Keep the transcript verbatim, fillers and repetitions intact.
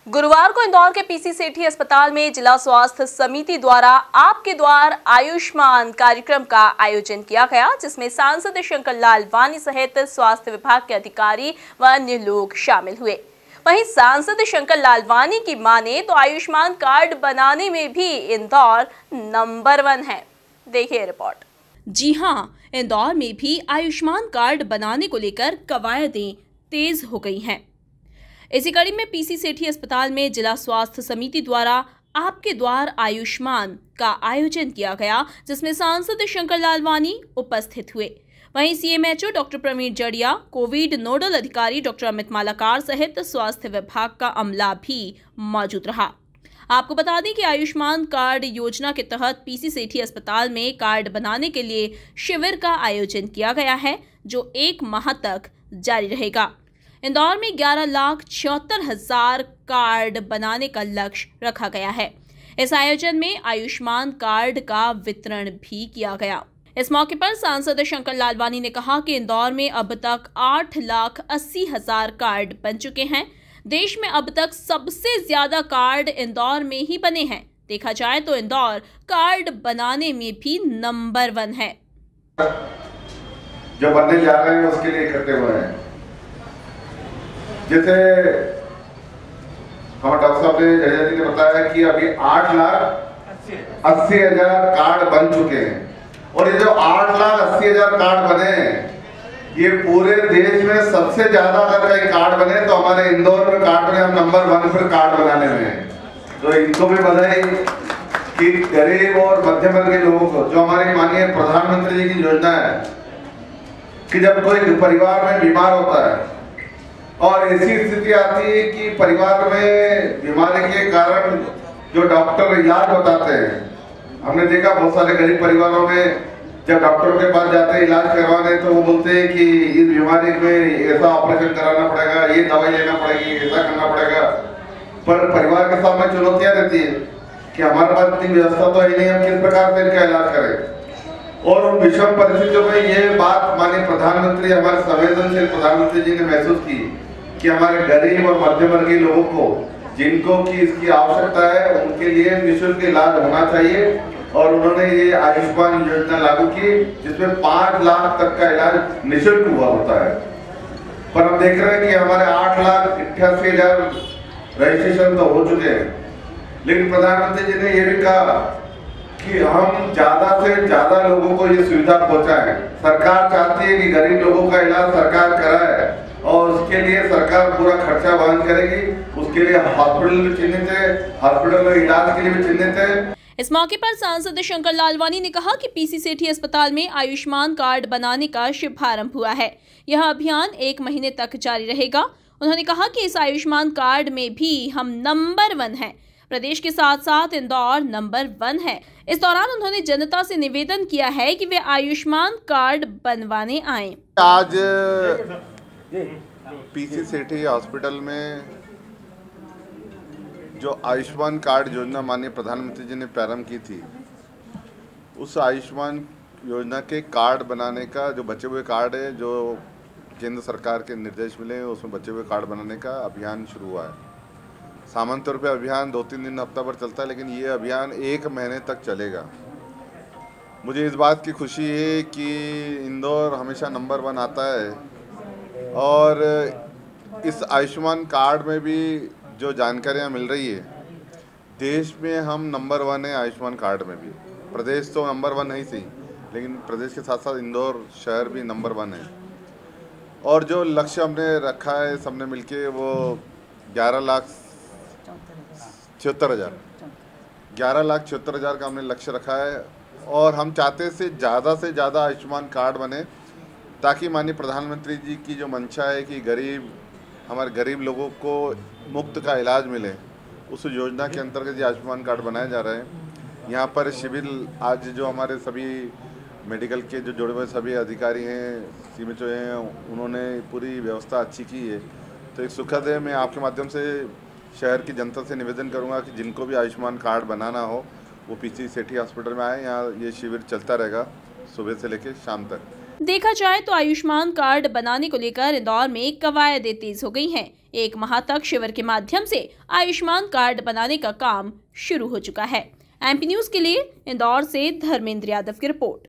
गुरुवार को इंदौर के पीसी सेठी अस्पताल में जिला स्वास्थ्य समिति द्वारा आपके द्वार आयुष्मान कार्यक्रम का आयोजन किया गया, जिसमें सांसद शंकर लालवानी सहित स्वास्थ्य विभाग के अधिकारी व अन्य लोग शामिल हुए। वहीं सांसद शंकर लालवानी की माने तो आयुष्मान कार्ड बनाने में भी इंदौर नंबर वन है। देखिए रिपोर्ट। जी हां, इंदौर में भी आयुष्मान कार्ड बनाने को लेकर कवायदें तेज हो गई हैं। इसी कड़ी में पीसी सेठी अस्पताल में जिला स्वास्थ्य समिति द्वारा आपके द्वार आयुष्मान का आयोजन किया गया, जिसमें सांसद शंकर लालवानी उपस्थित हुए। वहीं CMHO doctor Praveen Jadiya, covid nodal अधिकारी डॉक्टर अमित मालाकार सहित स्वास्थ्य विभाग का अमला भी मौजूद रहा। आपको बता दें कि आयुष्मान कार्ड योजना के तहत पीसी सेठी अस्पताल में कार्ड बनाने के लिए शिविर का आयोजन किया गया है, जो एक माह तक जारी रहेगा। इंदौर में ग्यारह लाख छिहत्तर हजार कार्ड बनाने का लक्ष्य रखा गया है। इस आयोजन में आयुष्मान कार्ड का वितरण भी किया गया। इस मौके पर सांसद शंकर लालवानी ने कहा कि इंदौर में अब तक आठ लाख अस्सी हजार कार्ड बन चुके हैं। देश में अब तक सबसे ज्यादा कार्ड इंदौर में ही बने हैं। देखा जाए तो इंदौर कार्ड बनाने में भी नंबर वन है। जो बनने जा रहे हैं उसके लिए इकट्ठे हुए हैं। जैसे हमारे डॉक्टर साहब ने जड़िया जी ने बताया कि अभी आठ लाख अस्सी हजार कार्ड बन चुके हैं, और ये जो आठ लाख अस्सी हजार कार्ड बने हैं, ये पूरे देश में सबसे ज्यादा अगर कहीं कार्ड बने तो हमारे इंदौर में कार्ड बने, हम नंबर वन पर कार्ड बनाने में हैं। तो इनको भी बधाई कि गरीब और मध्यम वर्ग के लोगों को, जो हमारी माननीय प्रधानमंत्री जी की योजना है कि जब कोई परिवार में बीमार होता है और ऐसी स्थिति आती है कि परिवार में बीमारी के कारण जो डॉक्टर इलाज बताते हैं, हमने देखा बहुत सारे गरीब परिवारों में जब डॉक्टर के पास जाते हैं इलाज करवाने तो वो बोलते हैं कि इस बीमारी में ऐसा ऑपरेशन कराना पड़ेगा, ये दवाई लेना पड़ेगी, ऐसा करना पड़ेगा। पर परिवार के सामने चुनौतियां रहती है कि हमारे पास इतनी व्यवस्था तो है नहीं, हम किस प्रकार से इनका इलाज करें। और उन विषम परिस्थितियों में ये बात माननीय प्रधानमंत्री, हमारे संवेदनशील प्रधानमंत्री जी ने महसूस की कि हमारे गरीब और मध्यम वर्गीय लोगों को, जिनको की इसकी आवश्यकता है, उनके लिए निःशुल्क इलाज होना चाहिए। और उन्होंने ये आयुष्मान योजना लागू की, जिसमें पांच लाख तक का इलाज निःशुल्क हुआ होता है। पर हम देख रहे हैं कि हमारे आठ लाख अट्ठासी हजार रजिस्ट्रेशन तो हो चुके हैं, लेकिन प्रधानमंत्री जी ने ये भी कहा कि हम ज्यादा से ज्यादा लोगों को ये सुविधा पहुंचाएं। सरकार चाहती है कि गरीब लोगों का इलाज सरकार कराए, और उसके लिए सरकार पूरा खर्चा वहन करेगी। उसके लिए हॉस्पिटल भी चिन्हित है, हॉस्पिटल में इलाज के लिए भी चिन्हित है। इस मौके पर सांसद शंकर लालवानी ने कहा कि पीसी सेठी अस्पताल में आयुष्मान कार्ड बनाने का शुभारंभ हुआ है। यह अभियान एक महीने तक जारी रहेगा। उन्होंने कहा कि इस आयुष्मान कार्ड में भी हम नंबर वन हैं। प्रदेश के साथ साथ इंदौर नंबर वन है। इस दौरान उन्होंने जनता से निवेदन किया है कि वे आयुष्मान कार्ड बनवाने आए। आज पीसी सेठी हॉस्पिटल में जो आयुष्मान कार्ड योजना माननीय प्रधानमंत्री जी ने प्रारंभ की थी, उस आयुष्मान योजना के कार्ड बनाने का, जो बचे हुए कार्ड है, जो केंद्र सरकार के निर्देश मिले हैं, उसमें बचे हुए कार्ड बनाने का अभियान शुरू हुआ है। सामान्य तौर पर अभियान दो तीन दिन हफ्ता भर चलता है, लेकिन ये अभियान एक महीने तक चलेगा। मुझे इस बात की खुशी है कि इंदौर हमेशा नंबर वन आता है, और इस आयुष्मान कार्ड में भी जो जानकारियाँ मिल रही है, देश में हम नंबर वन है आयुष्मान कार्ड में भी। प्रदेश तो नंबर वन है ही सही, लेकिन प्रदेश के साथ साथ इंदौर शहर भी नंबर वन है। और जो लक्ष्य हमने रखा है सबने मिलके, वो ग्यारह लाख छिहत्तर हज़ार ग्यारह लाख छिहत्तर हज़ार का हमने लक्ष्य रखा है। और हम चाहते से ज़्यादा से ज़्यादा आयुष्मान कार्ड बने, ताकि माननीय प्रधानमंत्री जी की जो मंशा है कि गरीब हमारे गरीब लोगों को मुफ्त का इलाज मिले, उस योजना के अंतर्गत ये आयुष्मान कार्ड बनाए जा रहे हैं। यहाँ पर शिविर आज जो हमारे सभी मेडिकल के जो जुड़े हुए सभी अधिकारी हैं, सीएमएचओ हैं, उन्होंने पूरी व्यवस्था अच्छी की है। तो एक सुखद है। मैं आपके माध्यम से शहर की जनता से निवेदन करूँगा कि जिनको भी आयुष्मान कार्ड बनाना हो, वो पीसी सेठी हॉस्पिटल में आए। यहाँ ये शिविर चलता रहेगा सुबह से लेकर शाम तक। देखा जाए तो आयुष्मान कार्ड बनाने को लेकर इंदौर में कवायदें तेज हो गई हैं। एक माह तक शिविर के माध्यम से आयुष्मान कार्ड बनाने का काम शुरू हो चुका है। एमपी न्यूज के लिए इंदौर से धर्मेंद्र यादव की रिपोर्ट।